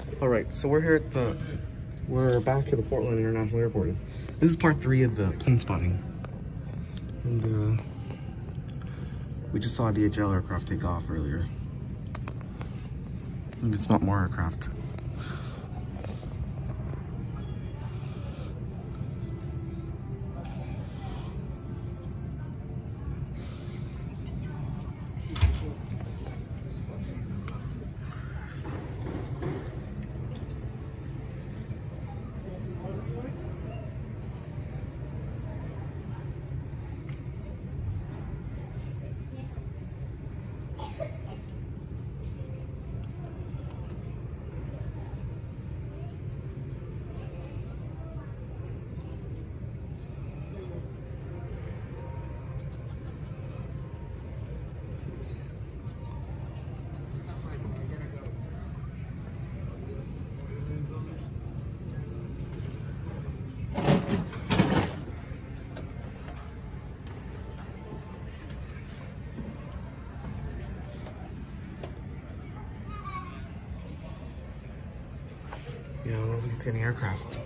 All right, so we're back at the Portland International Airport. This is part 3 of the plane spotting. And we just saw a DHL aircraft take off earlier. You can spot more aircraft. Yeah, I don't know if we can see any aircraft.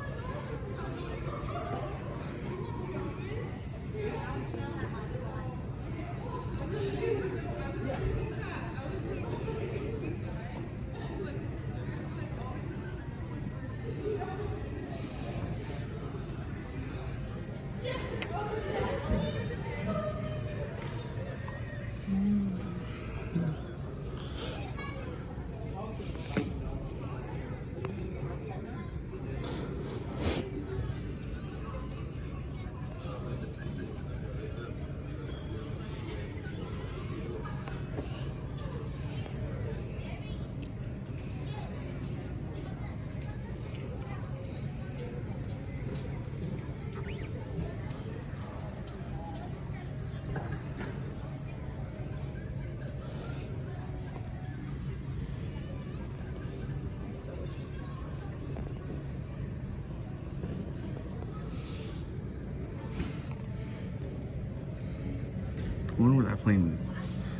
I wonder where that plane is.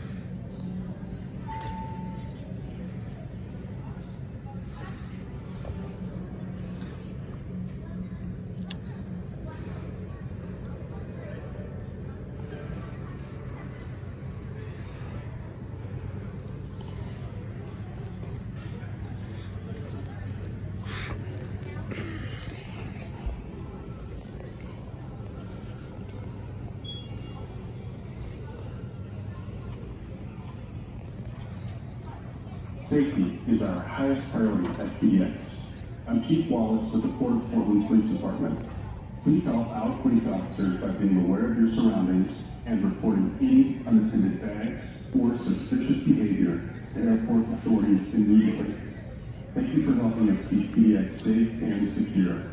Safety is our highest priority at PDX. I'm Chief Wallace of the Port of Portland Police Department. Please help our police officers by being aware of your surroundings and reporting any unattended bags or suspicious behavior to airport authorities immediately. Thank you for helping us keep PDX safe and secure.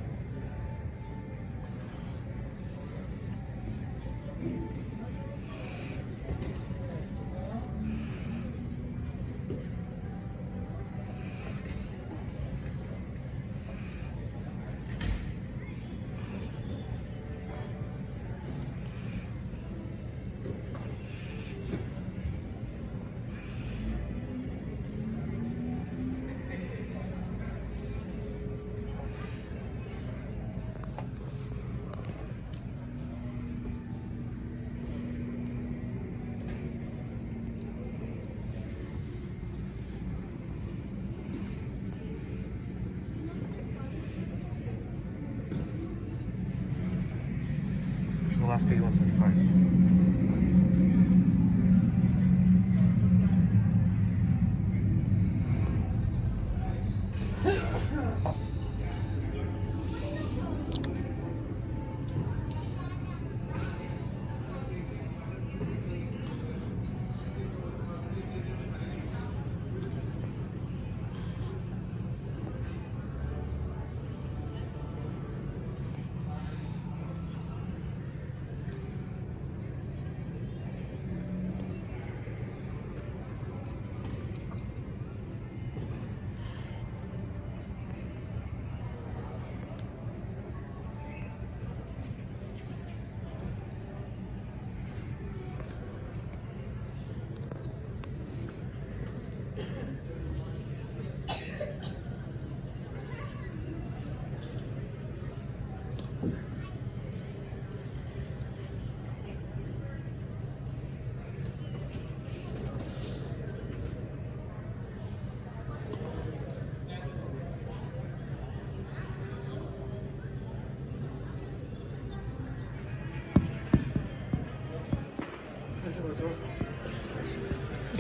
The last big 175.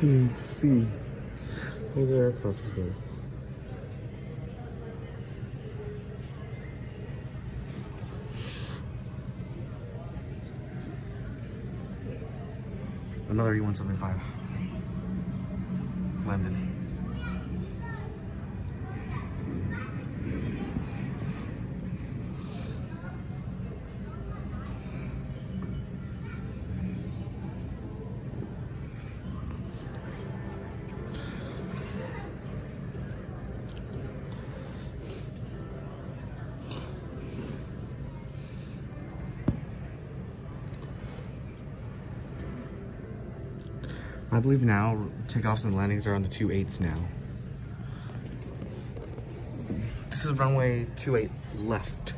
can't even see. Where the aircraft is there. Another E-175 landed. I believe now takeoffs and landings are on the 28s now. This is runway 28 left.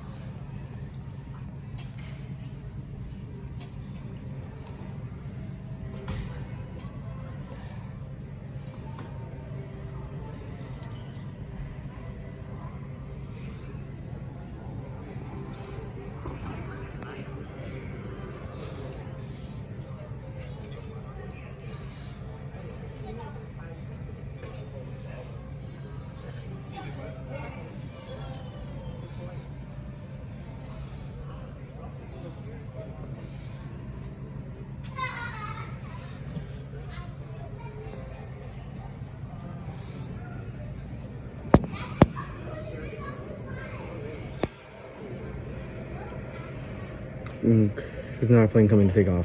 There's not a plane coming to take off.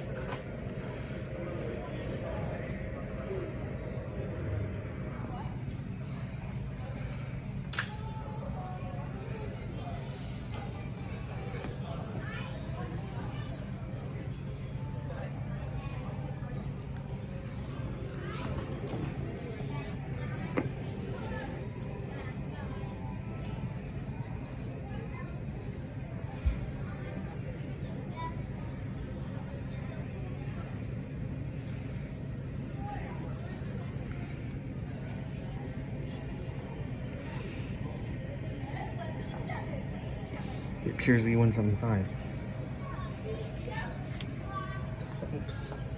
It appears to be 175. Oops.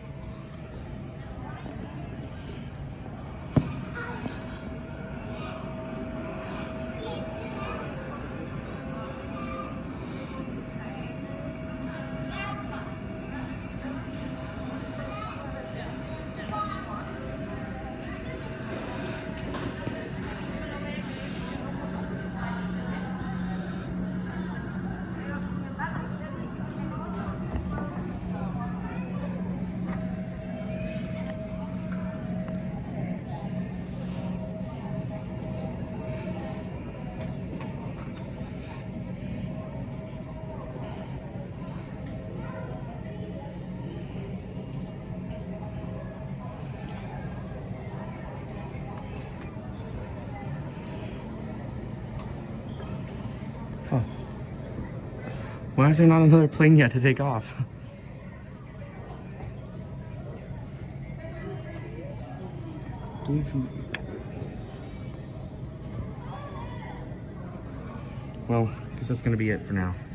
Huh. Why is there not another plane yet to take off? Well, I guess that's gonna be it for now.